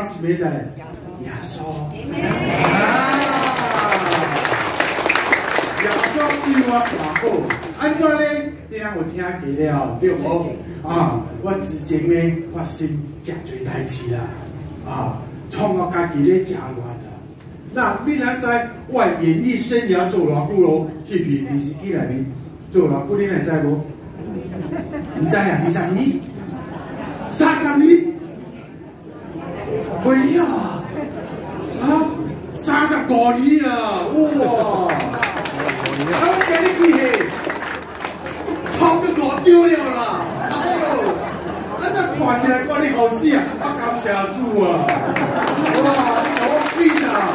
是咩在耶稣耶稣对我偌好，安怎呢？今仔有听过了，对无？我之前呢发生真侪代志啦，创我家己咧真乱啦。那你若知我演艺生涯做偌久咯？去电视机内面做偌久，你若知无？唔知啊？20年、30年，哎呀，35年啊！哇！我今日比起超过5丢了啦！哎呦，看起来我你好死啊！我感谢主啊！哇，你给我 freeze 啊！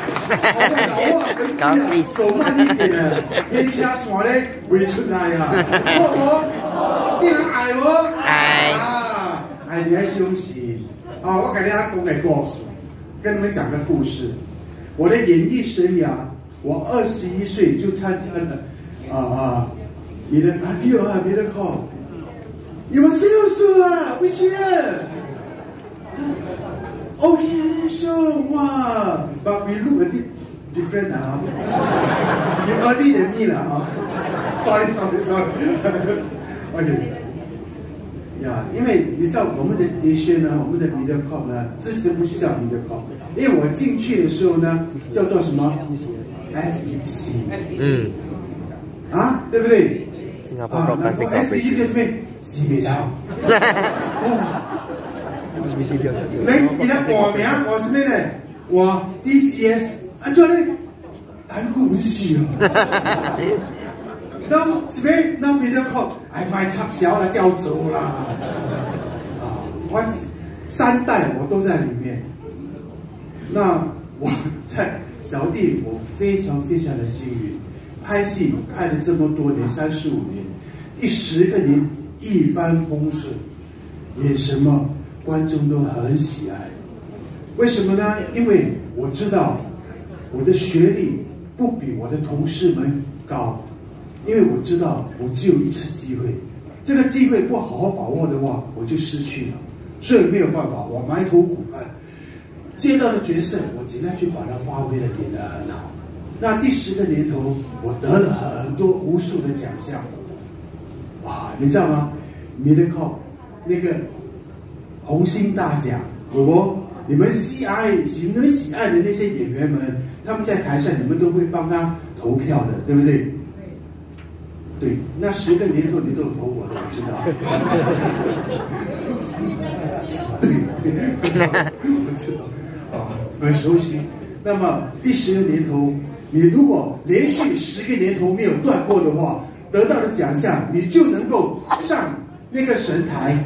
我走慢一点啊，迄车线咧未出来啊！好无？你能爱无？爱你要相信啊！我给你讲个故事，跟你们讲个故事。我的演艺生涯，我21岁就参加了你的Miracle， you are so 啊，不是？OK， 那时候哇 ，but we look a bit different 啊。You early than me 啦啊。Sorry。OK。呀，因为你知道我们的nation呢，我们的 Miracle 呢，之前不是叫 Miracle， 因为我进去的时候呢，叫做什么 ？SBC。对不对？ 新加坡然后 SBC 叫什么？西北草。你的国名我是咩呢？我 DCS， 安怎呢？难过唔是啊。当是咩？那边的靠，卖插销啦，叫走啦。我3代我都在里面。那我在小弟，我非常非常的幸运，拍戏拍了这么多年，35年，第10个年一帆风顺，演什么观众都很喜爱。为什么呢？因为我知道我的学历不比我的同事们高。因为我知道我只有一次机会，这个机会不好好把握的话，我就失去了，所以没有办法，我埋头苦干，接到的角色，我尽量去把它发挥的演得很好。那第10个年头，我得了很多无数的奖项，哇，你知道吗 ？Miracle 那个红星大奖，你们喜爱的那些演员们，他们在台上，你们都会帮他投票的，对不对？对，那10个年头你都有投我的，我知道。我知道，很熟悉。那么第10个年头，你如果连续10个年头没有断过的话，得到的奖项你就能够上那个神台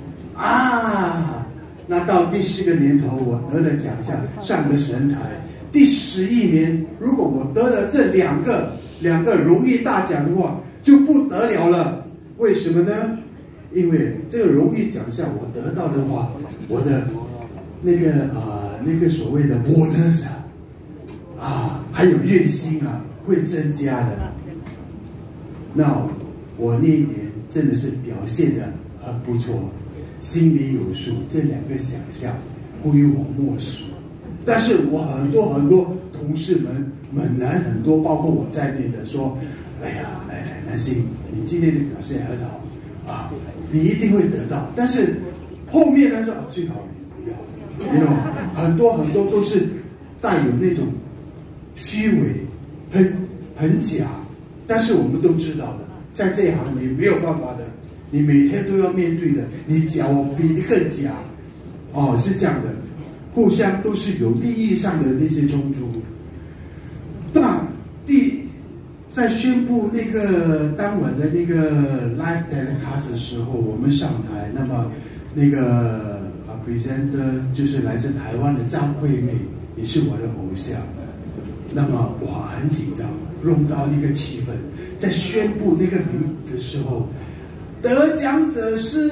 那到第10个年头，我得了奖项，上了神台。第11年，如果我得了这两个荣誉大奖的话，就不得了了。为什么呢？因为这个荣誉奖项我得到的话，我的那个所谓的 bonus 还有月薪会增加的。那我那一年真的是表现得很不错，心里有数，这2个奖项归我莫属。但是我很多同事们猛男很多，包括我在内的说，哎呀，南星，你今天的表现很好你一定会得到。但是后面他说最好你不要，很多都是带有那种虚伪，很假。但是我们都知道的，在这一行你没有办法的，你每天都要面对的。你假，我比你更假，是这样的，互相都是有利益上的那些冲突。那在宣布那个当晚的那个 live telecast 的时候，我们上台，那么那个presenter 就是来自台湾的张惠妹，也是我的偶像。那么我很紧张，弄到那个气氛，在宣布那个名的时候，得奖者是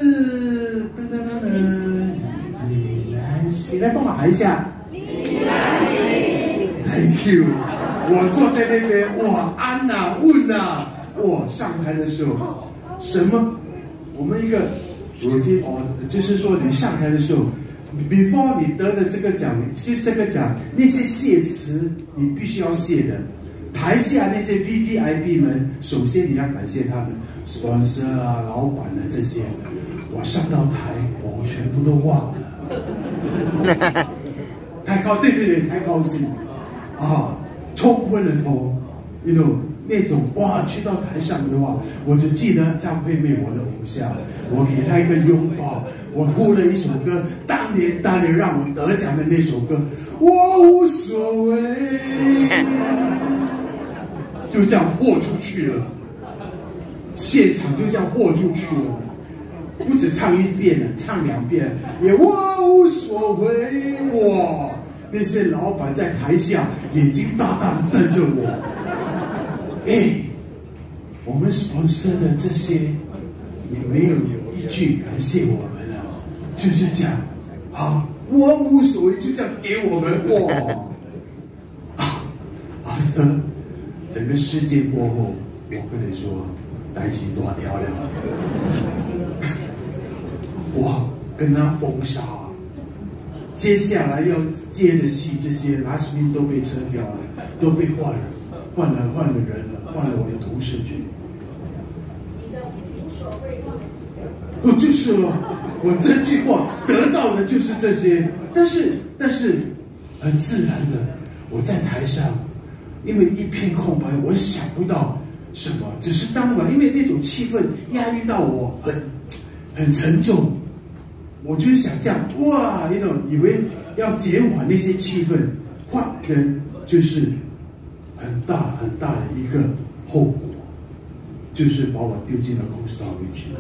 李南星，来帮我喊一下，李南星 ，Thank you。我坐在那边，哇，安问哇，上台的时候，什么？我们一个routine就是说你上台的时候， before 你得的这个奖，其实这个奖那些谢词你必须要谢的。台下那些 VVIP 们，首先你要感谢他们 sponsor 啊、老板啊这些。我上到台，我全部都忘了。对，太高兴了啊，冲昏了头 ，you know 那种哇，去到台上的话，我只记得张惠妹我的偶像，我给她一个拥抱，我呼了一首歌，当年让我得奖的那首歌，我无所谓，就这样豁出去了，现场就这样豁出去了。不止唱一遍了，唱2遍，也我无所谓。哇，那些老板在台下眼睛大大的瞪着我。哎，我们 sponsor 的这些，你没有一句感谢我们了，就是这样。好，我无所谓，就这样给我们哇。after 整个事件过后，我跟你说，代志大条了。哇，跟他封杀，接下来要接的戏，这些 last minute 都被撤掉了，都被换了人了，换了我的同事去。我就是了，我这句话得到的就是这些，但是很自然的，我在台上，因为一片空白，我想不到什么，只是当晚因为那种气氛压抑到我很沉重。我就是想这样，哇，那种以为要减缓那些气氛，换人就是很大的一个后果，就是把我丢进了 cold storage。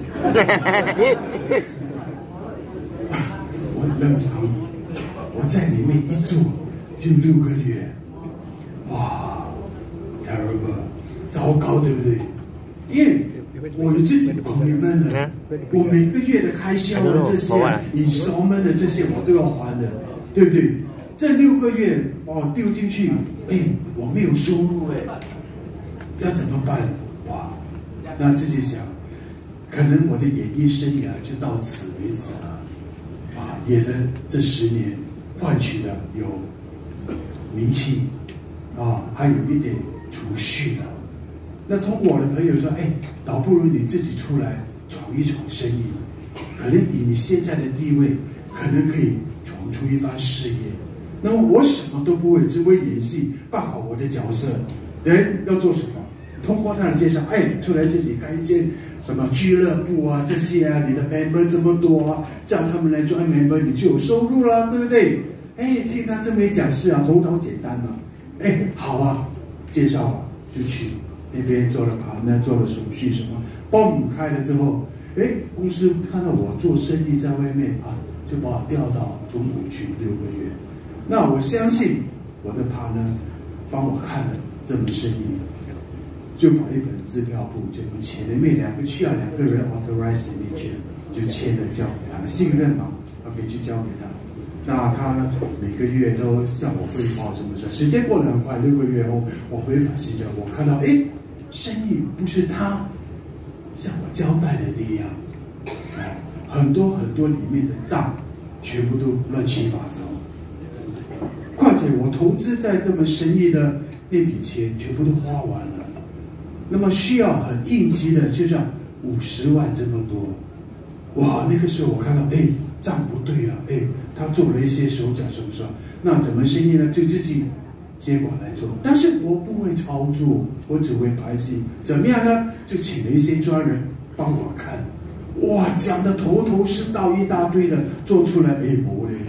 我冷藏，我在里面一住就6个月，哇 ，terrible， 糟糕，对不对？因为我有自己的 commitment 了，我每个月的开销的这些 installment 的这些我都要还的，对不对？这6个月把我丢进去，我没有收入要怎么办？哇，那自己想，可能我的演艺生涯就到此为止了。演了这10年，换取了有名气，还有一点储蓄了。那通过我的朋友说，倒不如你自己出来闯一闯生意，可能以你现在的地位，可能可以闯出一番事业。那么我什么都不会，只会演戏，扮好我的角色。人要做什么？通过他的介绍，出来自己开一间什么俱乐部啊，这些啊，你的 member 这么多啊，叫他们来join member， 你就有收入了，对不对？听他这么一讲，是啊，头脑简单嘛。好啊，介绍啊，就去。那边做了partner，做了手续什么，嘣开了之后，公司看到我做生意在外面就把我调到中国去6个月。那我相信我的partner帮我看了这门生意，就把一本支票簿就签了，因为2个人 authorize signature 就签了，交给他，信任嘛，OK 就交给他。那他每个月都向我汇报什么事，时间过得很快，6个月后我回访新加坡，我看到生意不是他向我交代的那样，很多里面的账全部都乱七八糟。况且我投资在这门生意的那笔钱全部都花完了，那么需要很应急的，就像50万这么多。哇，那个时候我看到账不对啊，他做了一些手脚什么什么，那怎么生意呢？就自己接管来做，但是我不会操作，我只会拍戏。怎么样呢？就请了一些专人帮我看，哇，讲的头是道一大堆的，做出来没嘞。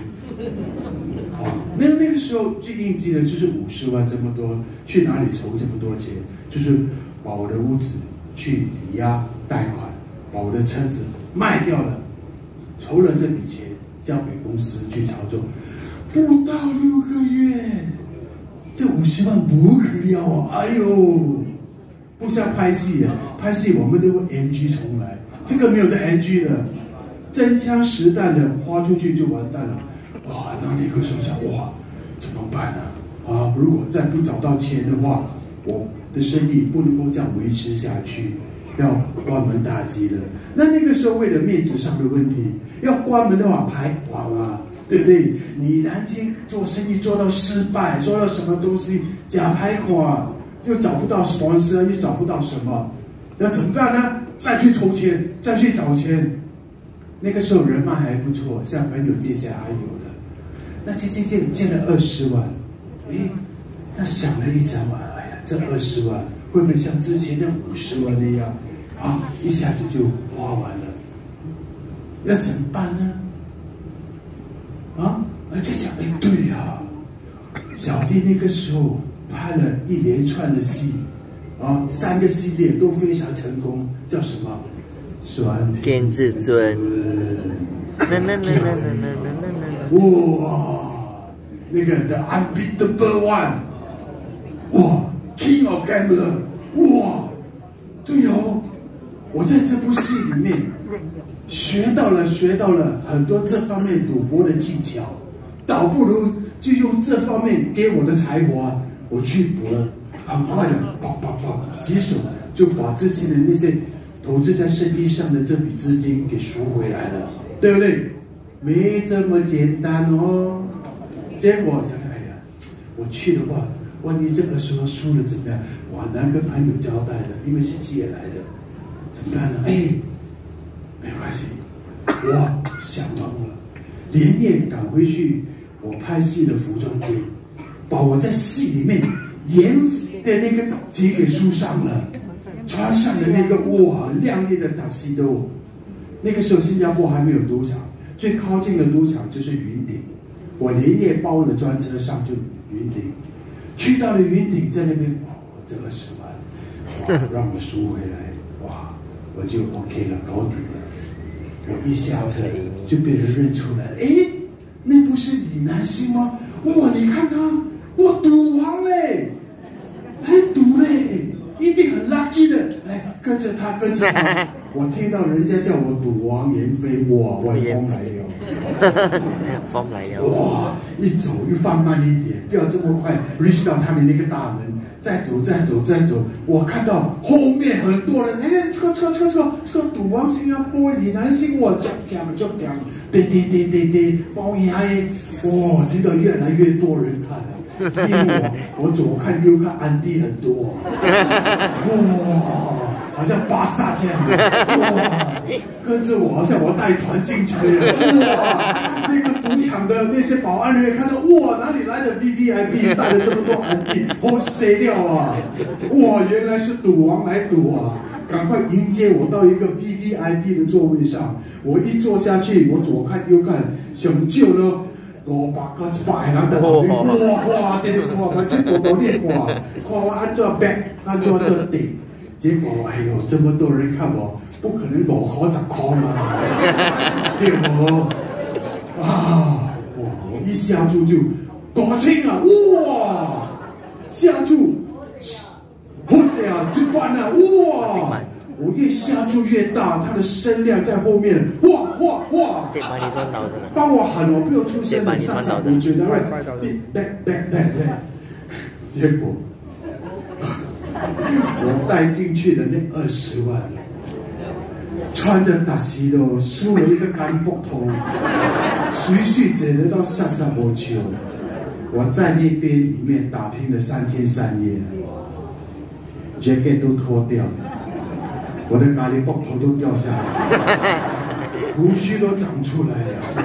那个时候最应急的就是50万这么多，去哪里筹这么多钱？就是把我的屋子去抵押贷款，把我的车子卖掉了，筹了这笔钱交给公司去操作，不到6个月。这50万不可了啊！不像拍戏拍戏我们都会 NG 重来，这个没有的 NG 的，真枪实弹的花出去就完蛋了。哇，那个时候想，哇，怎么办呢？如果再不找到钱的话，我的生意不能够这样维持下去，要关门大吉了。那个时候为了面子上的问题，要关门的话，哇， 对不对？你南京做生意做到失败，做到什么东西假牌款，又找不到 sponsor， 又找不到什么，那怎么办呢？再去筹钱，再去找钱。那个时候人脉还不错，像朋友借钱还有的。那借了20万，他想了一整晚，哎呀，这20万会不会像之前的50万那样啊，一下子就花完了？要怎么办呢？啊，就想，对呀，小弟那个时候拍了一连串的戏，啊，3个系列都非常成功，叫什么？酸天至尊。 哇，那个 The Unbeatable One， 哇 ，King of Gambler， 哇，对哦，我在这部戏里面学到了很多这方面赌博的技巧，倒不如就用这方面给我的才华，我去搏，很快的，几手就把之前的那些投资在生意上的这笔资金给赎回来了，对不对？没这么简单哦。结果想，哎呀，我去的话，万一这个时候输了怎么样？我难跟朋友交代的，因为是借来的，怎么办呢？没关系，我想通了，连夜赶回去我拍戏的服装间，把我在戏里面演的那个早节给梳上了，穿上了那个哇亮丽的达西多。那个时候新加坡还没有赌场，最靠近的赌场就是云顶，我连夜包了专车上就云顶，去到了云顶，在那边这20万，哇，让我赎回来，哇，我就 OK 了，搞定了。我一下车就被人认出来了，那不是李南星吗？哇，你看他，哇，赌王嘞，还赌嘞，一定很 lucky 的，来跟着他。我听到人家叫我赌王严飞，哇，我疯来了， 疯来了， 哇，一走又放慢一点，不要这么快 reach 到他们那个大门，再走，我看到后面很多人，这个赌王新加坡李南星，哇，就讲，对，包赢哎，哇，听到越来越多人看了，因为我左看右看，安迪很多，哇。好像巴萨这样的，哇，跟着我好像我带团进去了，哇，那个赌场的那些保安人员看到，哇，哪里来的 VVIP 带了这么多安迪，好谁掉啊，哇，原来是赌王来赌啊，赶快迎接我到一个 VVIP 的座位上，我一坐下去，我左看右看，想救呢。500到100人在旁边，哇，在那看，完全多你看我安怎办，安怎做顶。结果，哎呦，这么多人看我，不可能5块10块嘛，对不？啊，哇！我一下注就多清啊，哇！下注，好呀，这班啊，哇！我越下注越大，它的声量在后面，哇！ 这把你赚到是吧？ 帮我喊，我不用出声的，傻傻不觉得，对，结果。我带进去的那20万，穿着达西多，梳了一个干膊头，随走得到萨萨波丘。我在那边里面打拼了3天3夜，jacket 都脱掉了，我的咖喱膊头都掉下来，胡须都长出来了。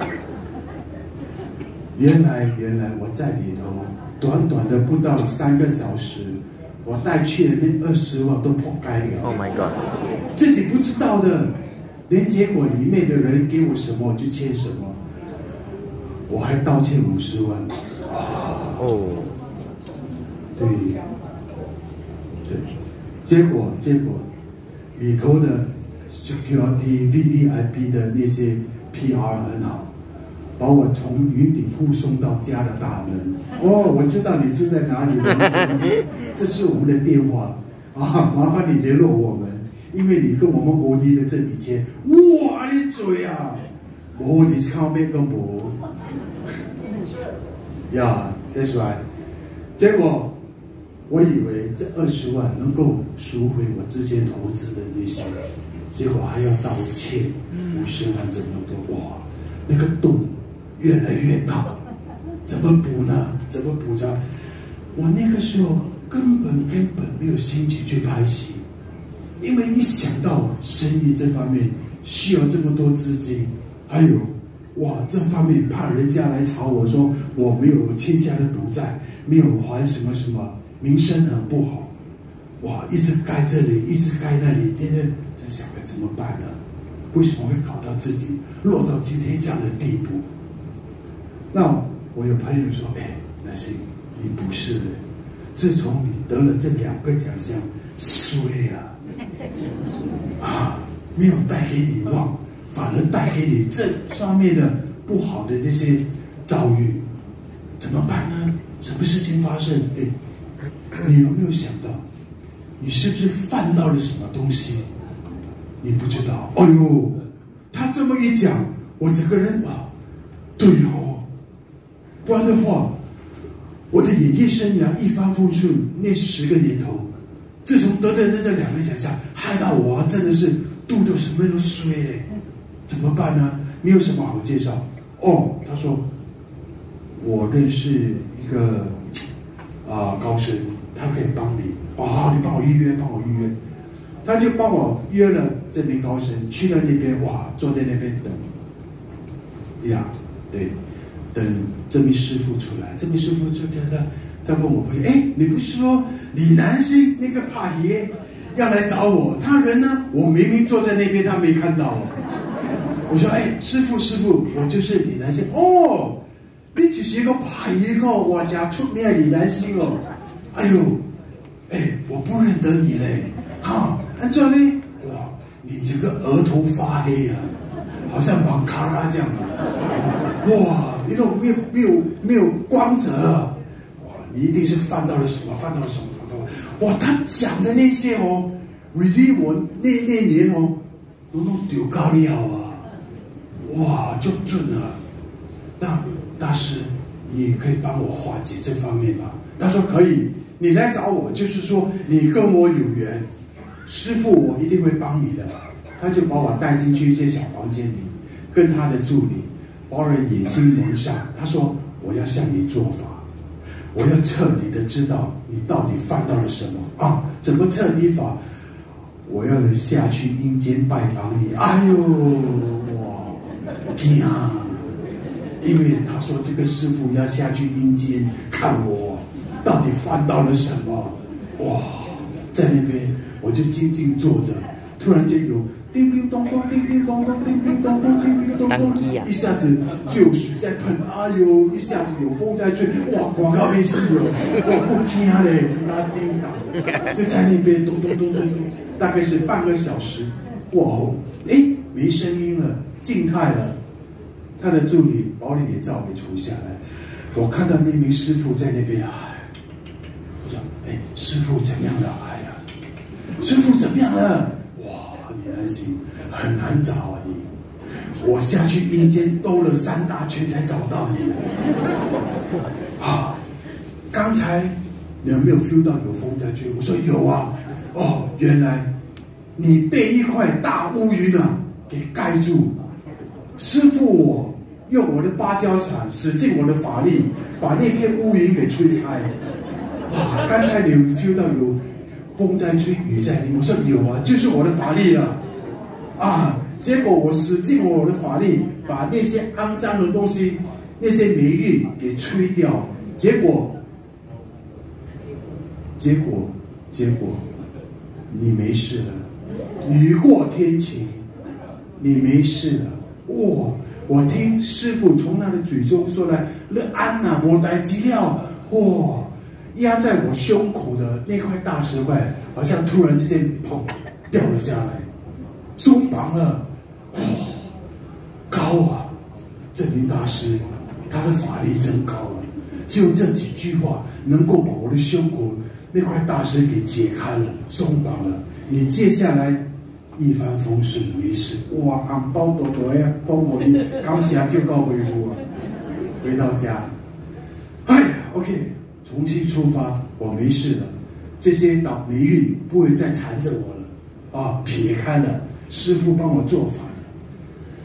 原来我在里头，短的不到3个小时。我带去的那20万都破开了 ！Oh my god！ 自己不知道的，连结果里面的人给我什么我就签什么，我还道歉50万。 哦， 对，结果里头的 security VVIP 的那些 PR 很好。把我从云顶护送到家的大门。哦，我知道你住在哪里了，这是我们的电话啊，麻烦你联络我们，因为你跟我们国地的这笔钱，哇，你嘴啊，无 discount 咩都无，呀，这是吧？结果我以为这20万能够赎回我之前投资的那些，结果还要道歉50万这么多，哇，那个洞。 越来越大，怎么补呢？怎么补偿？我那个时候根本没有心情去拍戏，因为一想到生意这方面需要这么多资金，还有哇这方面怕人家来吵我说我没有欠下的赌债，没有还什么什么，名声很不好。哇，一直盖这里，一直盖那里，天天在想着怎么办呢？为什么会搞到自己落到今天这样的地步？那我有朋友说：“哎，那是你不是的，自从你得了这2个奖项，衰啊，没有带给你望，反而带给你这上面的不好的这些遭遇，怎么办呢？什么事情发生？哎，你有没有想到？”你是不是犯到了什么东西？你不知道。哎呦，他这么一讲，我整个人啊，对哦，不然的话，我的演艺生涯一帆风顺，那10个年头，自从得的那2个奖项，害到我真的是肚子什么都衰嘞，怎么办呢？你有什么好介绍？哦，他说我认识一个高僧，他可以帮你。你帮我预约，他就帮我约了这名高僧，去了那边，哇，坐在那边等，呀，对，等这名师傅出来。这名师傅就他问我朋友，哎，你不是说李南星那个帕爷要来找我？他人呢？我明明坐在那边，他没看到我。我说，哎，师傅，我就是李南星。哦，你就是一个帕爷哦，我家出名的李南星哦。哎呦！哎，我不认得你嘞，按照呢，哇，你这个额头发黑啊，好像网卡拉这样啊，哇，你都没有光泽啊，哇，你一定是犯到了什么，哇，他讲的那些哦，为例我那年哦，弄丢高了啊，哇，就准了。那大师，你可以帮我化解这方面吗？他说可以。你来找我，就是说你跟我有缘，师父我一定会帮你的。他就把我带进去一间小房间里，跟他的助理，把我的眼睛蒙上。他说：“我要向你做法，我要彻底的知道你到底犯到了什么啊？怎么彻底法？我要下去阴间拜访你。”哎呦，哇，天啊！因为他说这个师父要下去阴间看我。到底犯到了什么？哇，在那边我就静静坐着，突然间有叮叮咚咚、叮叮咚咚、叮叮咚咚、叮叮咚咚，一下子就有水在喷，哎呦，一下子有风在吹，哇，广告没戏哦，我不惊嘞，那叮当，就在那边咚咚咚咚咚，大概是半个小时过后，哎，没声音了，静态了，他的助理把我的眼罩给除下来，我看到那名师傅在那边啊。哎，师傅怎么样了？哎呀，师傅怎么样了？哇，李南星很难找啊你！我下去阴间兜了3大圈才找到你。啊，刚才你有没有 feel 到有风在吹？我说有啊。哦，原来你被一块大乌云啊给盖住。师傅我用我的芭蕉伞，使尽我的法力，把那片乌云给吹开。哇！刚才你 feel 到有风在吹，雨在淋，我说有啊，就是我的法力了啊！结果我使尽我的法力，把那些肮脏的东西、那些霉运给吹掉，结果你没事了，雨过天晴，你没事了。哇！我听师父从他的嘴中说来，那安呐，没代志了，哇！压在我胸口的那块大石块，好像突然之间砰掉了下来，松绑了，哇，高啊！这名大师，他的法力真高啊！就这几句话，能够把我的胸口那块大石给解开了，松绑了。你接下来一帆风顺，没事。哇，红包多多呀，帮我你感谢叫到回复啊！回到家，哎 ，OK。重新出发，我没事了，这些倒霉运不会再缠着我了，啊，撇开了，师父帮我做法了。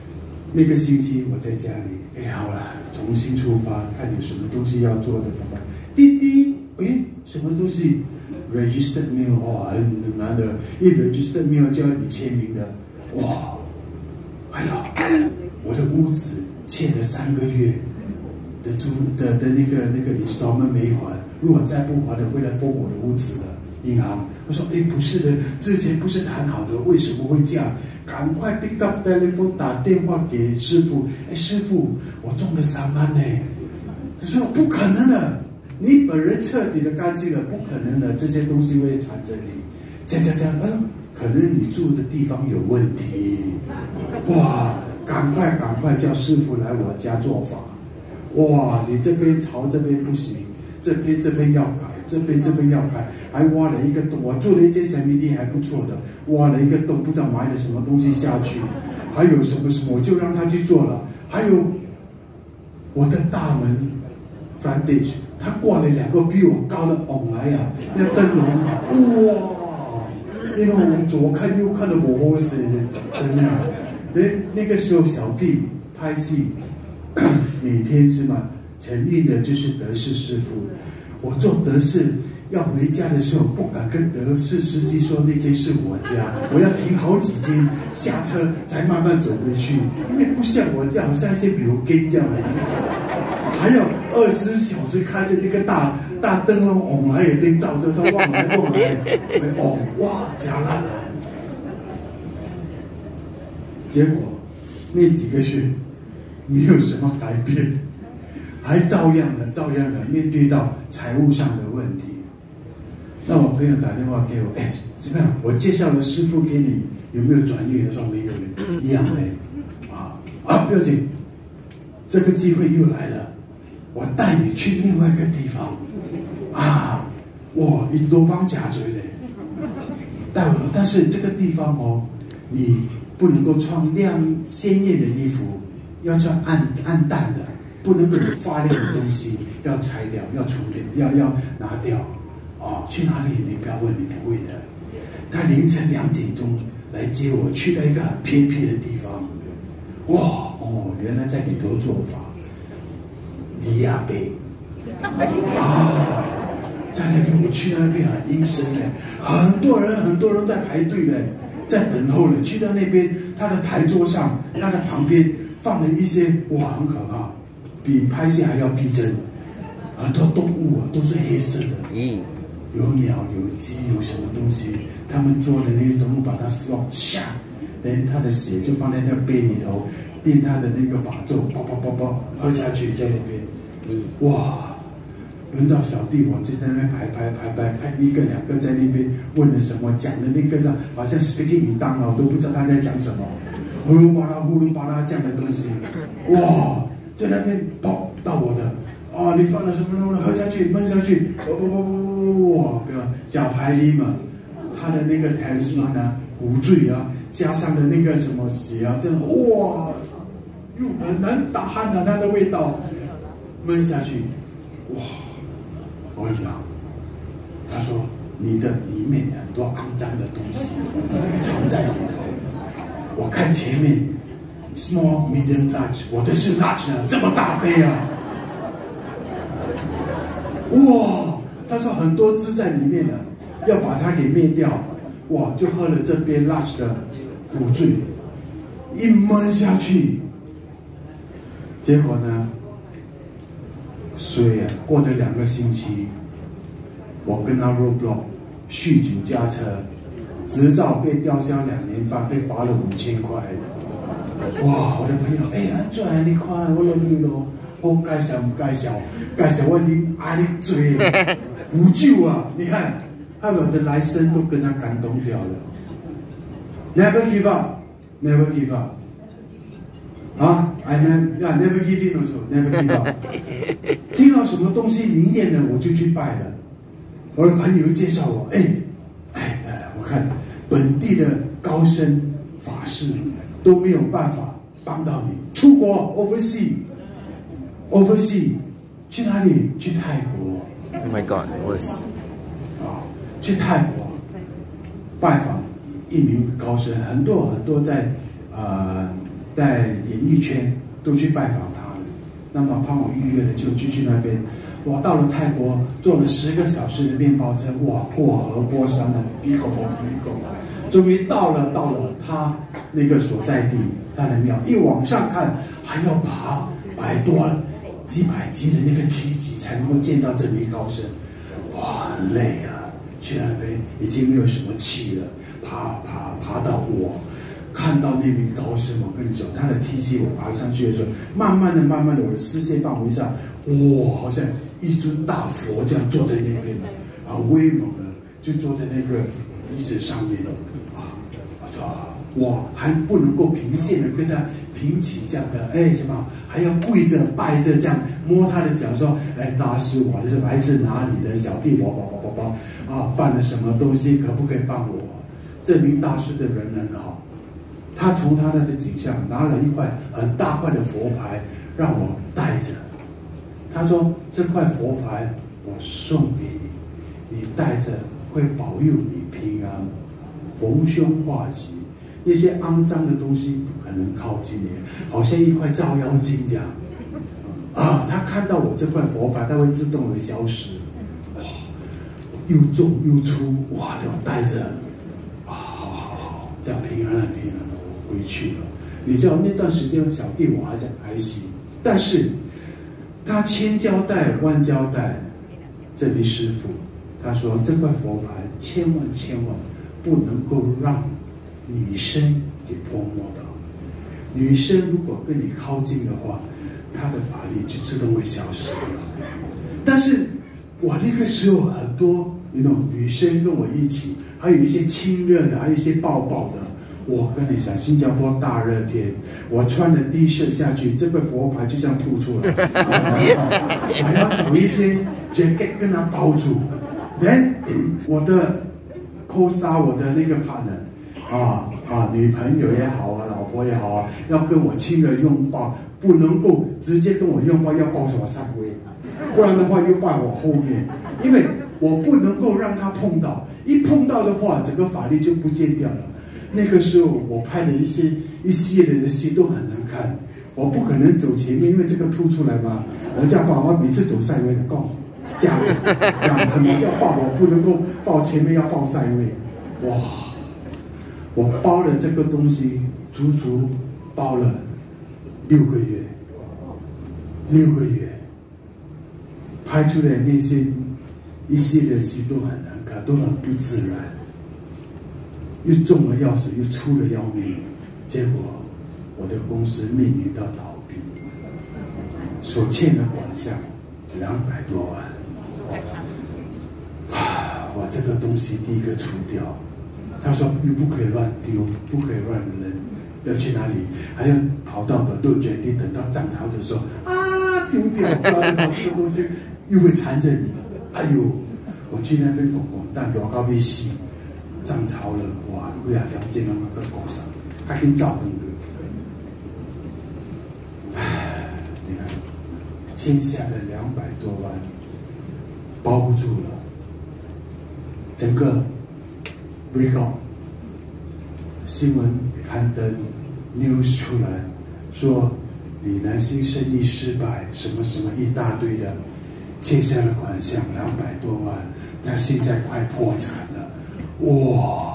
那个星期我在家里，哎，好了，重新出发，看有什么东西要做的，爸爸，滴滴，哎，什么东西 ？registered mail， 哇，很难的，一 registered mail 就要你签名的，哇，哎呀，我的屋子欠了3个月的租的那个 installment 没还，如果再不还的，会来封我的屋子的。银行，我说，哎，不是的，之前不是谈好的，为什么会这样？赶快 pick up telephone 打电话给师傅，哎，师傅，我中了3万呢。他说不可能的，你本人彻底的干净了，不可能的，这些东西会缠着你。这样，可能你住的地方有问题。哇，赶快叫师傅来我家做法。哇，你这边朝这边不行，这边要改。这边要开，还挖了一个洞。我做了一间神明地还不错的，挖了一个洞，不知道埋了什么东西下去，还有什么，我就让他去做了。还有我的大门 frontage， 他挂了2个比我高的拱来呀，那灯笼啊，哇！因为我左看右看的我好死的，真的。那个时候小弟拍戏，每天是嘛，承运的就是德士师傅。我做德士要回家的时候，不敢跟德士司机说那间是我家，我要停好几间，下车才慢慢走回去，因为不像我家，好像一些比如跟这样的人，还有24小时开着那个大灯笼，还有灯照着他望来，哇，假烂了。结果那几个月没有什么改变。还照样的面对到财务上的问题。那我朋友打电话给我，哎，怎么样？我介绍了师傅给你，有没有转运？他说没有的，一样的。不要紧，这个机会又来了，我带你去另外一个地方。哇，一罗邦夹嘴嘞，带我，但是这个地方哦，你不能够穿鲜艳的衣服，要穿暗淡的。不能够有发亮的东西，要拆掉，要除掉，要拿掉。去哪里？你不要问，你不会的。他凌晨2点钟来接我，去到一个很偏僻的地方。哇，原来在里头做法，尼亚贝。在那边我去那边很阴森的，很多人在排队的，在等候的。去到那边，他的台桌上，他的旁边放了一些，哇，很可怕。比拍戏还要逼真，很多动物都是黑色的，有鸟有鸡有什么东西，他们做的那些动物把它弄下，他的血就放在那个杯里头，念他的那个法咒，啵喝下去在那边，哇！轮到小弟，我就在那边排，看1个2个在那边问了什么，讲的那个好像 speaking in tongue 我都不知道他在讲什么，呼噜巴拉这样的东西，哇！在那边跑到我的，你放了什么东西？喝下去，闷下去，哇！不要假牌里嘛，他的那个台什么呢？壶醉啊，加上的那个什么血啊，真的哇，又很难打鼾啊，它的味道，闷下去，哇！我跟你讲，他说你的里面很多肮脏的东西藏在里头，我看前面。Small, medium, large， 我的是 large 啊，这么大杯啊！哇，他说很多汁在里面呢，要把它给灭掉。哇，就喝了这边 large 的苦醉，一闷下去，结果呢，水过了2个星期，我跟他 roadblock， 酗酒驾车，执照被吊销2年半，被罚了5000块。哇！我的朋友，安怎你看我落去咯？我介绍唔介绍？介绍我啉阿力醉胡酒啊！你看，他们的来生都跟他感动掉了。Never give up, never give up. I never give in also, never give up. 听到什么东西灵验的，我就去拜了。我的朋友介绍我，我看本地的高僧法师。都没有办法帮到你。出国 overseas， 去哪里？去泰国。 Oh my God， 去泰国拜访一名高僧，很多在在演艺圈都去拜访他了。那么帮我预约了，就去那边。我到了泰国，坐了10个小时的面包车，哇，过河过山的，一口口一口口，终于到了他那个所在地，他的庙。一往上看，还要爬几百级的那个梯级才能够见到这名高僧，哇，很累啊！去那边已经没有什么气了，爬到我看到那名高僧，我跟你说，他的梯级我爬上去的时候，慢慢的，我的视线范围上，哇，好像一尊大佛这样坐在那边了，很威猛的，就坐在那个椅子上面啊，我还不能够平线的跟他平起这样的，什么还要跪着拜着这样摸他的脚说，大师，我是来自哪里的小弟，我犯了什么东西，可不可以帮我？这名大师的人很好，他从他的景象拿了一块很大块的佛牌让我带着，他说这块佛牌我送给你，你带着会保佑你平安，逢凶化吉。那些肮脏的东西不可能靠近你，好像一块照妖镜这样。他看到我这块佛牌，他会自动的消失。哇，又重又粗，哇，我带着，好，这样平安了，我回去了。你知道那段时间小弟我还行，但是他千交代万交代，这位师父他说这块佛牌千万不能够让女生给泼摸到，女生如果跟你靠近的话，她的法力就自动会消失了。但是我那个时候很多女生跟我一起，还有一些亲热的，还有一些抱抱的。我跟你讲，新加坡大热天，我穿了 T 恤下去，这个佛牌就这样吐出来，我要找一件 jacket 跟它包住。Then 我的 co-star， 我的那个 partner。女朋友也好啊，老婆也好啊，要跟我亲热拥抱，不能够直接跟我拥抱，要抱什么上位，不然的话又抱我后面，因为我不能够让他碰到，一碰到的话，整个法力就不见掉了。那个时候我拍的一系列的戏都很难看，我不可能走前面，因为这个凸出来嘛，我这样抱，我每次走赛位的够，讲什么要抱我不能够抱前面，要抱赛位，哇！我包了这个东西，足足包了6个月，6个月，拍出来那些一系列戏都很难看，都很不自然，又重了要死，又粗了要命，结果我的公司面临到倒闭，所欠的款项200多万，我这个东西第一个除掉。他说又不可以乱丢，不可以乱扔，要去哪里？还要跑到本都决定，等到涨潮的时候丢掉，这个东西又会缠着你。哎呦，我去那边拱，但有高被洗，涨潮了，哇，贵啊，2件那个狗上，赶紧找那个。你看，欠下的200多万，包不住了，整个。breakout 新闻刊登 news 出来说李南星生意失败，什么一大堆的，欠下了款项200多万，他现在快破产了，哇，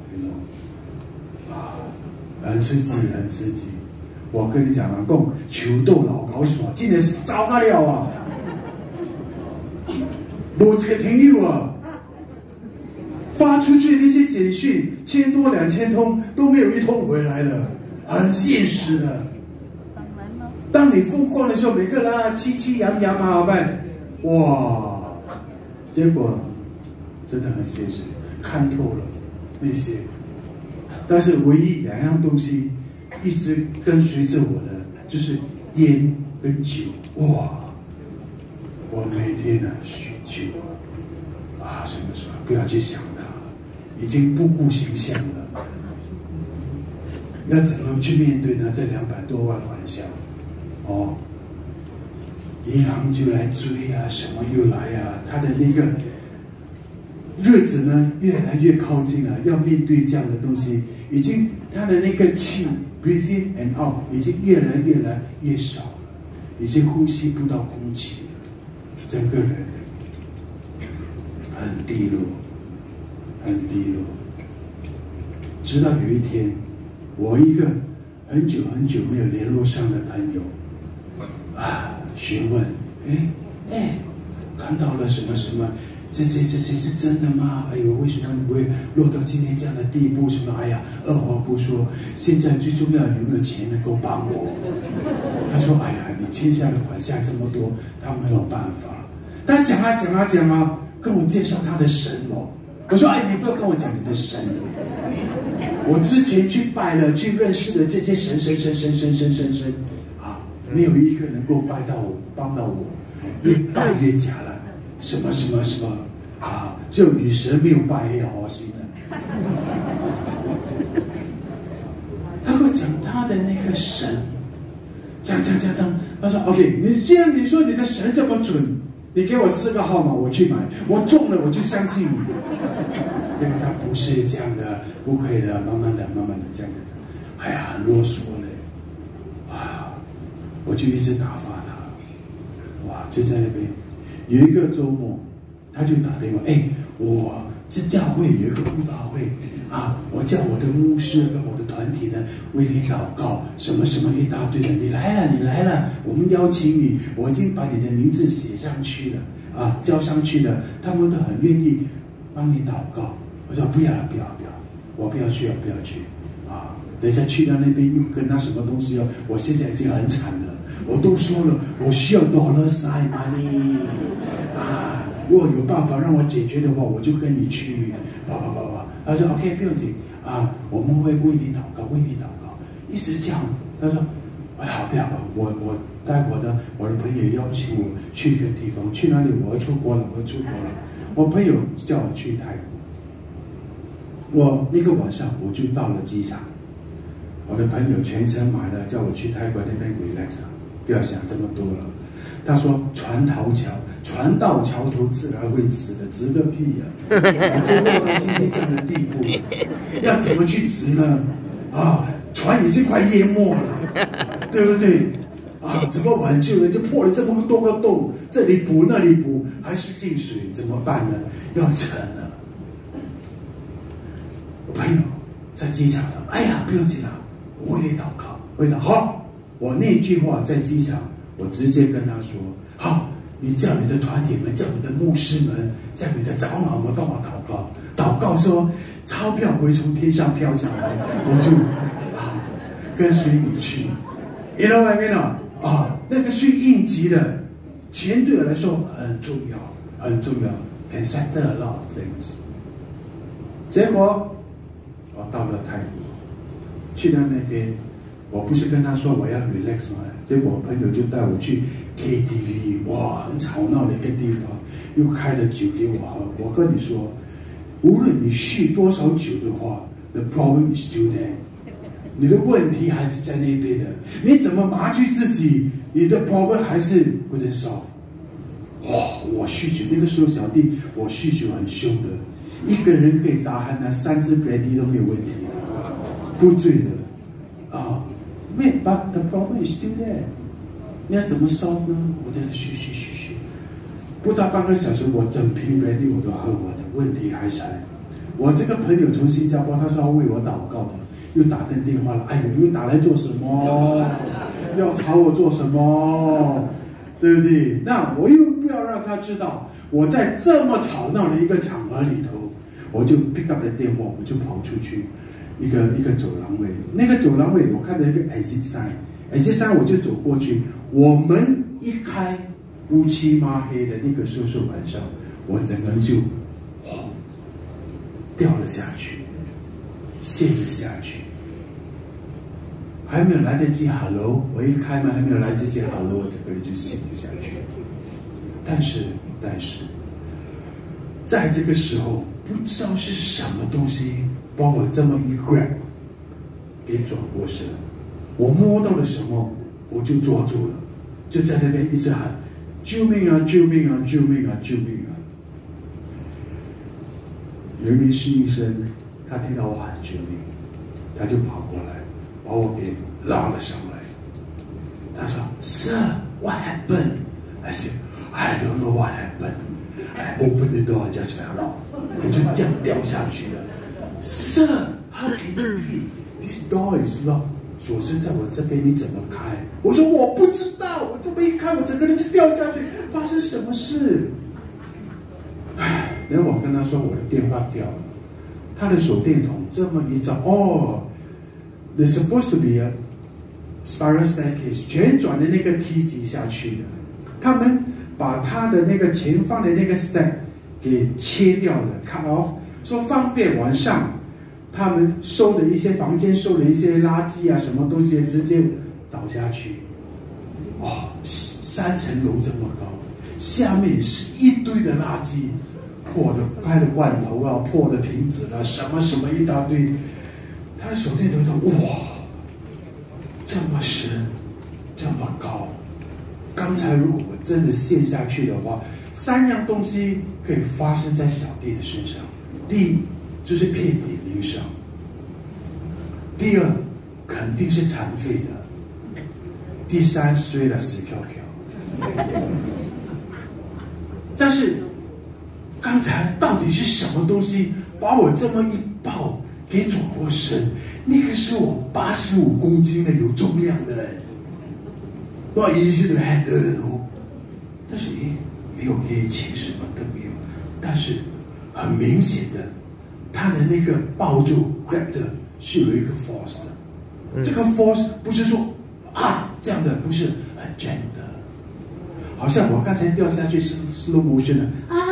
很刺激。我跟你讲啊，讲球斗老高手，真的是糟糕了啊，没这个朋友啊。发出去那些简讯1000多2000通都没有1通回来了，很现实的。当你付光的时候，每个人凄凄洋洋嘛，好办，哇！结果真的很现实，看透了那些。但是唯一2样东西一直跟随着我的，就是烟跟酒。哇！我每天酗酒什么不要去想。已经不顾形象了，要怎么去面对呢？这200多万款项，银行就来追啊，什么又来啊，他的那个热日子呢越来越靠近了，要面对这样的东西，已经他的那个气 breathe in and out 已经越来越少了，已经呼吸不到空气了，整个人很低落，很低落。直到有一天，我一个很久没有联络上的朋友询问，看到了什么什么，这是真的吗？哎呦，为什么你会落到今天这样的地步？什么？哎呀，二话不说，现在最重要的有没有钱能够帮我？他说：哎呀，你欠下的款项这么多，他没有办法。他讲啊，跟我介绍他的神哦。我说：哎，你不要跟我讲你的神。我之前去拜了，去认识了这些神没有一个能够帮到我，越拜越假了。什么只有女神没有拜黑好心的。他跟我讲他的那个神，讲，他说 OK， 既然你说你的神这么准，你给我4个号码，我去买，我中了我就相信你。因为他不是这样的，不可以的，慢慢的这样子，哎呀，很啰嗦嘞，我就一直打发他，就在那边。有一个周末，他就打电话，我这教会有一个布道会我叫我的牧师跟我的团体呢为你祷告，什么一大堆的，你来了，我们邀请你，我已经把你的名字写上去了交上去了，他们都很愿意帮你祷告。我说不要，我不要去等一下去到那边又跟他什么东西我现在已经很惨了，我都说了，我需要dollar sign money如果有办法让我解决的话，我就跟你去他说 OK 不用紧我们会为你祷告，一直这样。他说哎呀不要吧，我带我的朋友邀请我去一个地方，去哪里？我要出国了。我朋友叫我去泰国。我那个晚上我就到了机场，我的朋友全程买了，叫我去泰国那边 relax 不要想这么多了。他说船到桥头自然会直的，直个屁呀！我就落到今天这样的地步，要怎么去直呢？船已经快淹没了，对不对？怎么挽救呢？就破了这么多个洞，这里补那里补，还是进水，怎么办呢？要沉了。朋友在机场上，哎呀，不用紧了，我为你祷告，好。我那句话在机场，我直接跟他说，好，你叫你的团体们，叫你的牧师们，叫你的长老们帮我祷告说，钞票会从天上飘下来，我就跟随你去。You know what I mean？那个去应急的，钱对我来说很重要 ，can settle a lot of things。结果我到了泰国，去到那边，我不是跟他说我要 relax 吗？结果我朋友就带我去 KTV， 很吵闹的一个地方，又开了酒给我喝。我跟你说，无论你酗多少酒的话 ，the problem is still there， 你的问题还是在那边的。你怎么麻醉自己，你的 problem 还是不能solve。我酗酒，那个时候小弟我酗酒很凶的。一个人可以打鼾3支 brandy 都没有问题的，不醉的but the problem is still there。你要怎么 solve 呢？我在那酗，不到半个小时，我整瓶 brandy 我都喝完了，问题还在。我这个朋友从新加坡，他说要为我祷告的，又打电话了，你又打来做什么？要吵我做什么？对不对？那我又不要让他知道，我在这么吵闹的一个场合里头。我就 pick up 了电话，我就跑出去一个走廊位，那个走廊位我看到一个 exit sign， 我就走过去。我门一开，乌漆嘛黑的，那个时候是晚上，我整个人就掉了下去，陷了下去，还没有来得及 hello， 我一开门还没有来得及 hello， 我整个人就陷了下去。但是，在这个时候。不知道是什么东西把我这么一 grab 给转过身，我摸到了什么我就抓住了，就在那边一直喊救命啊救命啊救命啊救命啊！ 有一名侍应生，他听到我喊救命，他就跑过来，把我给拉了上来。他说 ：“Sir, what happened?” I said, "I don't know what happened. I opened the door, I just fell off." 我就掉下去了。Sir, how can it be? This door is locked. 锁是在我这边，你怎么开？我说我不知道，我这么一开，我整个人就掉下去。发生什么事？然后我跟他说我的电话掉了，他的手电筒这么一照，哦 ，there's supposed to be a spiral staircase 旋转的那个梯级下去的，他们把他的那个前方的那个 step 给切掉了 ，cut off， 说方便晚上他们收的一些房间收的一些垃圾啊什么东西直接倒下去，哦，3层楼这么高，下面是一堆的垃圾。破的开的罐头啊，破的瓶子啊，什么什么一大堆。他的手电筒说：“哇，这么深，这么高。刚才如果我真的陷下去的话，3样东西可以发生在小弟的身上。第一就是遍体鳞伤，第二肯定是残废的，第三衰了死翘翘。但是。”刚才到底是什么东西把我这么一抱给转过身？那个是我85公斤的有重量的，not easy to handle哦。但是没有黑青，什么都没有。但是很明显的，他的那个抱住 grab 的是有一个 force 的。这个 force 不是说啊这样的，不是很 gentle 的，好像我刚才掉下去是 slow motion 的啊。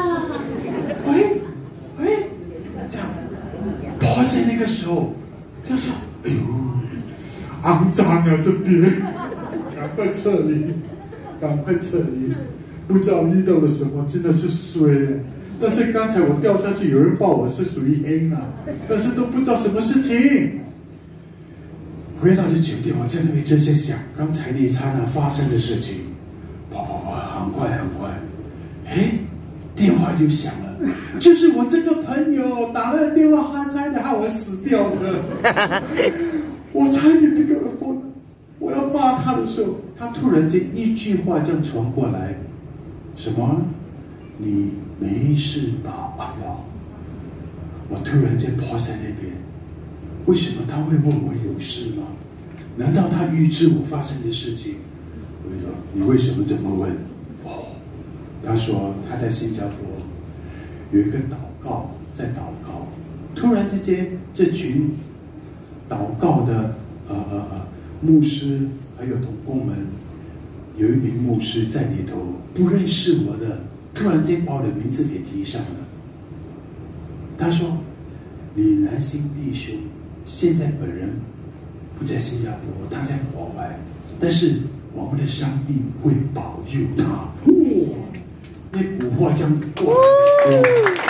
这样，跑在那个时候，他说：“哎呦，肮脏啊这边，赶快撤离，赶快撤离！不知道遇到了什么，真的是衰。但是刚才我掉下去，有人抱我是属于黑了，但是都不知道什么事情。回到了酒店，我在那边真是想刚才那一刹那发生的事情，跑，很快，哎。”电话就响了，就是我这个朋友打了电话，他差点害我死掉的。我差点pick up the phone，我要骂他的时候，他突然间一句话这样传过来，什么？你没事吧？哎呀！我突然间趴在那边，为什么他会问我有事吗？难道他预知我发生的事情？我就说你为什么这么问？他说他在新加坡有一个祷告，在祷告，突然之间，这群祷告的牧师还有同工们，有一名牧师在里头不认识我的，突然间把我的名字给提上了。他说：“李南星弟兄现在本人不在新加坡，他在国外，但是我们的上帝会保佑他。”哇！那古话这样过来，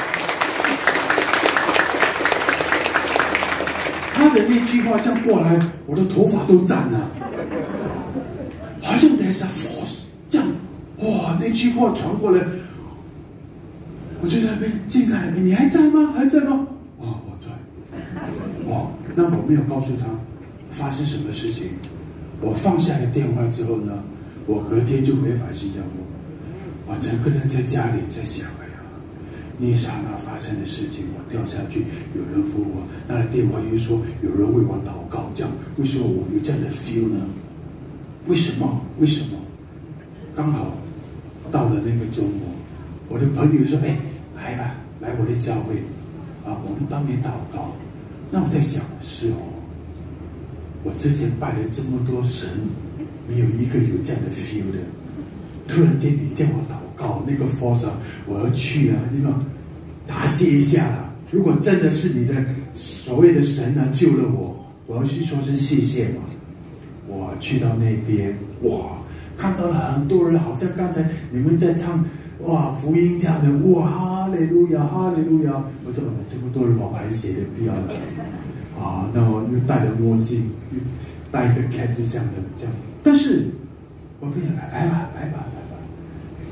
他的那句话这样过来，我的头发都站了，好像 there's a force 这样，哇！那句话传过来，我就在那边静下来，你还在吗？还在吗？啊，我在。哇！那我没有告诉他发生什么事情。我放下了电话之后呢，我隔天就回返新加坡。我整个人在家里在想，哎呀，那一刹那发生的事情，我掉下去，有人扶我，拿了电话又说有人为我祷告，这样为什么我有这样的 feel 呢？为什么？刚好到了那个周末，我的朋友说：“哎，来吧，来我的教会啊，我们帮你祷告。”那我在想，是哦，我之前拜了这么多神，没有一个有这样的 feel 的。突然间你叫我祷告，那个 force 我要去啊，那个答谢一下啦。如果真的是你的所谓的神救了我，我要去说声谢谢嘛。我去到那边，哇，看到了很多人，好像刚才你们在唱哇福音这样的，哇哈利路亚哈利路亚。我说这么多人，我排写的不要了啊。那我又戴了墨镜，又戴一个 cap， 就这样的这样。但是我不想来吧。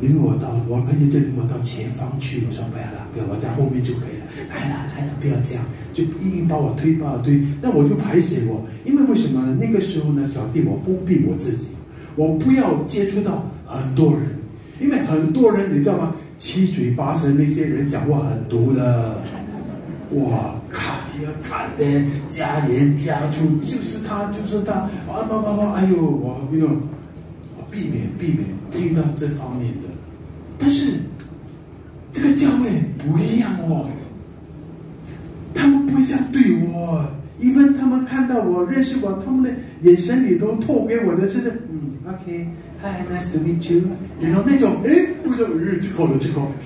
领我到，我跟你就领我到前方去。我说不要了，不要，我在后面就可以了。来了，不要这样，就硬把我推。但我就排解我，因为为什么呢？那个时候呢，小弟我封闭我自己，我不要接触到很多人，因为很多人你知道吗？七嘴八舌那些人讲话很毒的，哇，看的，加盐加醋，就是他，哎呦，我避免听到这方面的。但是这个教会不一样哦，他们不会这样对我，因为他们看到我认识我，他们的眼神里都透给我的是OK，Hi nice to meet you， 然后那种为什么这口不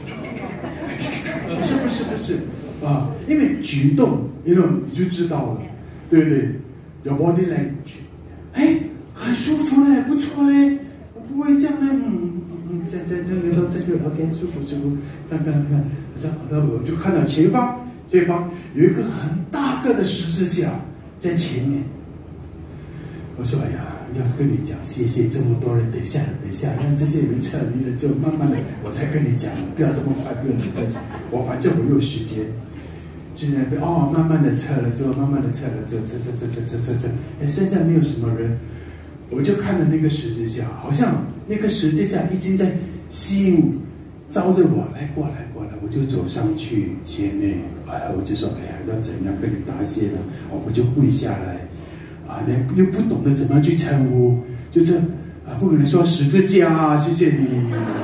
是啊，因为举动你就知道了，对不对？有 body language， 很舒服嘞，不错嘞，我不会这样嘞，这OK， 舒服，看，然后我就看到前方对方有一个很大个的十字架在前面，我说哎呀，要跟你讲谢谢这么多人，等一下，让这些人撤离了之后，慢慢的我才跟你讲，不要这么快，不用这么快，反正我有时间。就在那边慢慢的撤了之后，撤，剩下没有什么人，我就看着那个十字架，好像那个十字架已经在吸引，招着我来过来，我就走上去前面，我就说要怎样跟你答谢呢？我就跪下来，又不懂得怎么样去称呼，就是不可能说十字架谢谢你，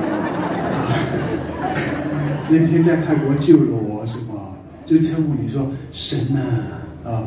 那天在泰国救了我什么？就称呼你说神啊，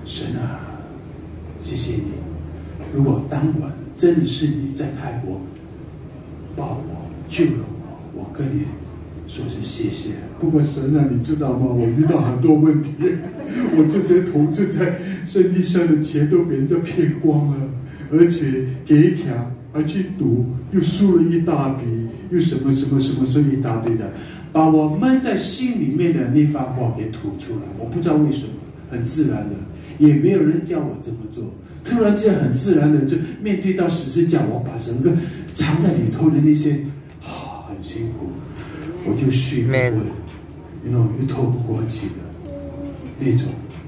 谢谢你。如果当晚真的是你在泰国抱我救了我跟你说是谢谢。不过神啊，你知道吗？我遇到很多问题，我这些投资在生意上的钱都被人家骗光了，而且给钱还去赌，又输了一大笔，又什么一大堆的。把我闷在心里面的那番话给吐出来，我不知道为什么，很自然的，也没有人教我这么做，突然间很自然的就面对到十字架，我把整个藏在里头的那些很辛苦，我就睡不稳，又透不过气的那种，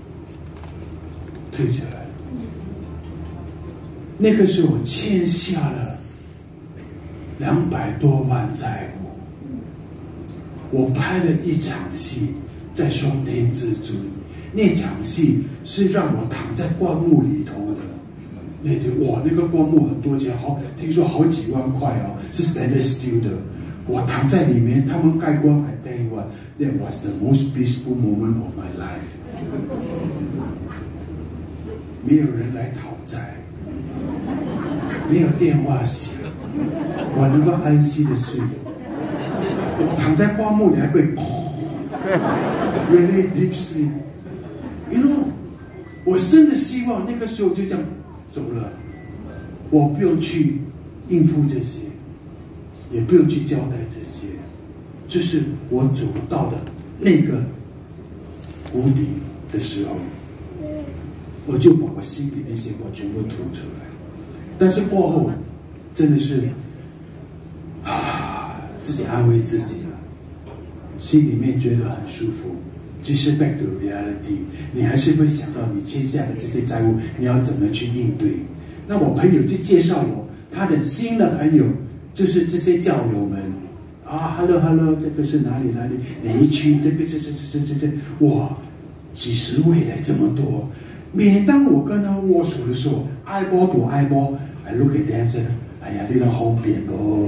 退下来。那个时候我欠下了200多万债务。我拍了一场戏在双天至尊，那场戏是让我躺在棺木里头的，那个棺木很多钱，听说好几万块哦，是 stainless steel 的。我躺在里面，他们盖棺 I tell you what, that was the most peaceful moment of my life。没有人来讨债，没有电话响，我能够安息的睡。我躺在棺木里还会really deep sleep， 我真的希望那个时候就这样走了，我不用去应付这些，也不用去交代这些，就是我走到的那个谷底的时候，我就把我心里那些话全部吐出来。但是过后真的是自己安慰自己了，心里面觉得很舒服。其实 back to reality， 你还是会想到你欠下的这些债务，你要怎么去应对。那我朋友就介绍我他的新的朋友，就是这些教友们hello， 这个是哪里哪一区，这个这，哇，几十位来这么多。每当我跟他们握手的时候，挨波躲挨波 ，I look at them say， 哎呀，你都好扁哦。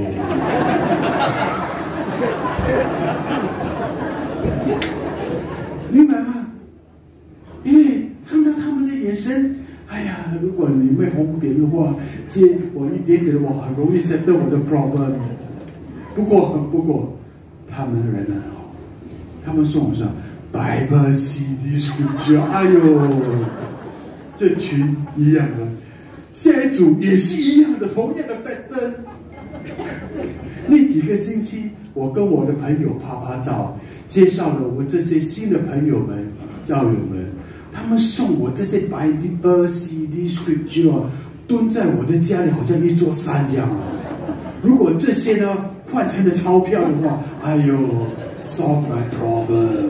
明白吗？因为看到他们的眼神，哎呀，如果你没红扁的话，借我一点点，我很容易 settle 我的 problem。不过，他们人很好，他们说我说 Bible CD Scripture， 哎呦，这群一样的，下一组也是一样的，同样的拜登。那几个星期，我跟我的朋友拍照，介绍了我这些新的朋友们、教友们，他们送我这些 Bible CD Scripture， 蹲在我的家里，好像一座山这样。如果这些呢换成了钞票的话，哎呦 ，solve my problem。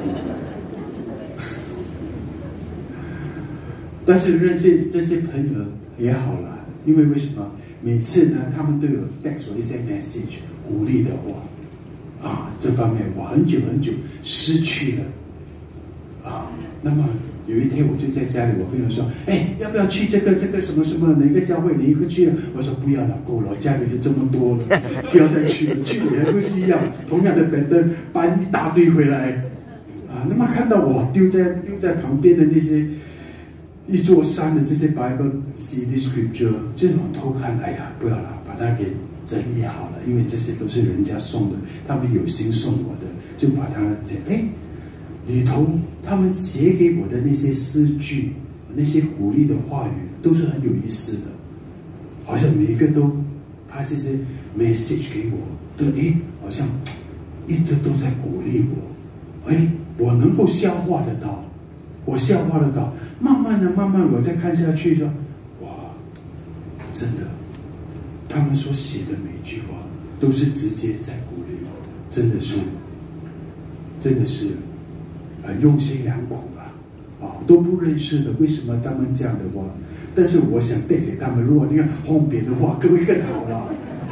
但是认识这些朋友也好了，因为为什么？每次呢，他们都有带我一些 message 鼓励的话，啊，这方面我很久失去了，啊，那么有一天我就在家里，我朋友说，哎，要不要去这个什么哪个教会哪一个去了？我说不要了，够了，家里就这么多了，不要再去了，去了还不是一样，同样的本灯搬一大堆回来，啊，那么看到我丢在旁边的那些。一座山的这些 Bible CD Scripture， 就往偷看，哎呀，不要了，把它给整理好了，因为这些都是人家送的，他们有心送我的，就把它里头他们写给我的那些诗句，那些鼓励的话语，都是很有意思的，好像每一个都他这些 message 给我，都好像一直都在鼓励我，我能够消化得到。我消化得到，慢慢我再看下去说，哇，真的，他们所写的每句话都是直接在鼓励我，真的是很用心良苦啊！都不认识的，为什么他们这样的话？但是我想带给他们，如果你看后边的话，各位更好了。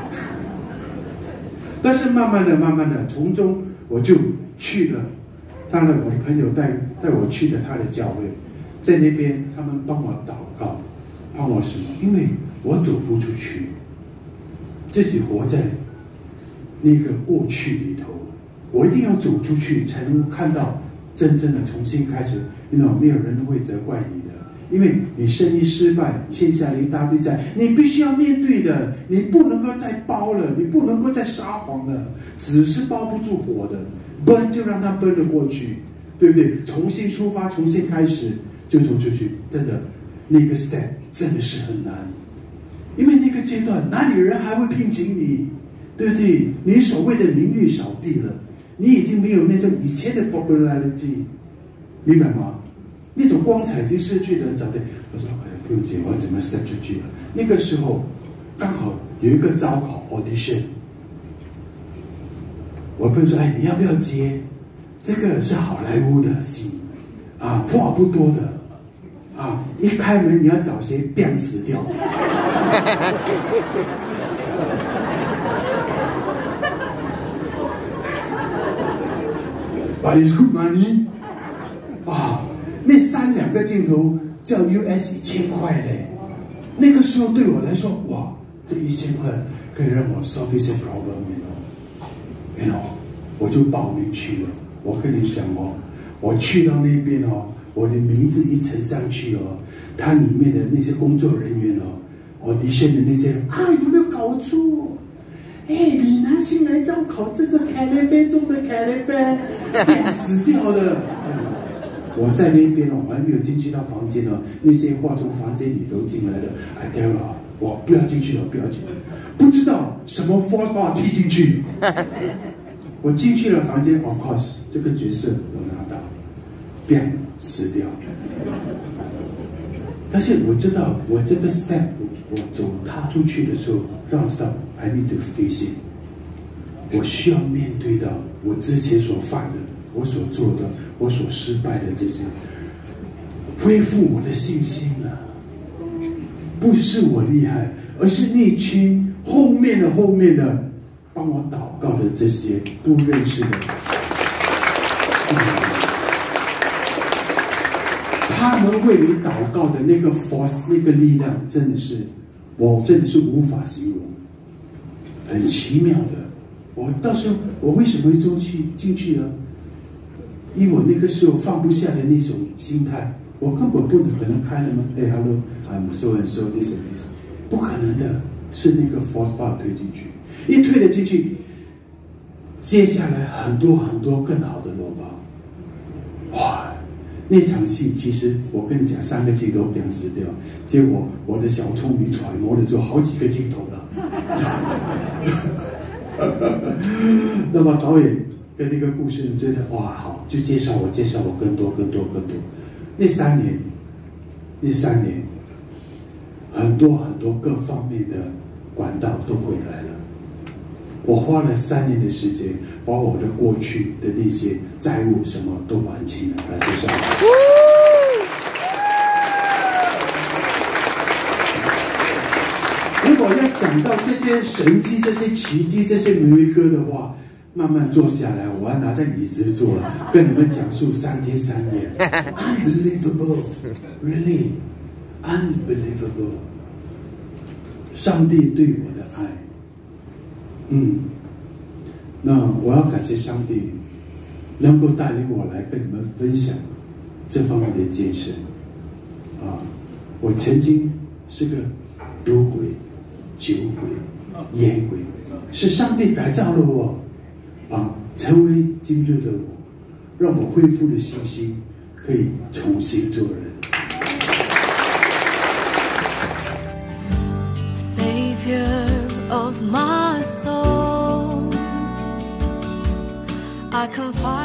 但是慢慢的，从中我就去了。当然，我的朋友带我去的他的教会，在那边他们帮我祷告，帮我什么？因为我走不出去，自己活在那个过去里头，我一定要走出去，才能够看到真正的重新开始。没有人会责怪你的，因为你生意失败，欠下了一大堆债，你必须要面对的，你不能够再包了，你不能够再撒谎了，纸是包不住火的。奔就让他奔了过去，对不对？重新出发，重新开始，就走出去。真的，那个 step 真的是很难，因为那个阶段哪里人还会聘请你，对不对？你所谓的名誉扫地了，你已经没有那种以前的 popularity， 明白吗？那种光彩已经失去了。找对，我说不用紧，我怎么 step 出去了？那个时候刚好有一个招考 audition。我朋友说：“你要不要接？这个是好莱坞的戏，啊，话不多的，啊，一开门你要找谁，biang死掉。But it's good money， 啊，那3-2个镜头叫 US1000块嘞，那个时候对我来说，哇，这1000块可以让我 solve 一些 problem。”我就报名去了。我跟你讲我去到那边我的名字一呈上去它里面的那些工作人员audition的那些有没有搞错？李南星来招考这个凯雷菲中的凯雷菲，死掉了。我在那边我还没有进去到房间那些话从房间里头进来的，对了，我不要进去了，不知道什么 force 把我踢进去。我进去了房间 ，of course， 这个角色我拿到，变死掉。但是我知道，我这个 step， 我踏出去的时候，让我知道 I need to face it， 我需要面对到我之前所犯的、我所做的、我所失败的这些，恢复我的信心啊！不是我厉害，而是那群后面的。帮我祷告的这些不认识的，他们为你祷告的那个 force， 那个力量，我真的是无法形容，很奇妙的。我到时候我为什么会进去呢？因为我那个时候放不下的那种心态，我根本不可能开了吗？Hello，I'm so and so this and this， 不可能的，是那个 force 把我推进去。一推了进去，接下来很多更好的罗包，哇！那场戏其实我跟你讲，3个镜头两死掉，结果我的小聪明揣摩了之后，好几个镜头了。那么导演跟那个故事人觉得哇好，就介绍我更多。那3年，很多各方面的管道都回来了。 我花了3年的时间，把我的过去的那些债务什么都还清了。感谢上帝。如果要讲到这些神迹、这些奇迹、这些miracles歌的话，慢慢坐下来，我要拿在椅子坐，跟你们讲述3天3夜。Unbelievable, really unbelievable。上帝对我的爱，那我要感谢上帝，能够带领我来跟你们分享这方面的见证。我曾经是个赌鬼、酒鬼、烟鬼，是上帝改造了我，成为今日的我，让我恢复了信心，可以重新做人。 Savior of my soul, I confide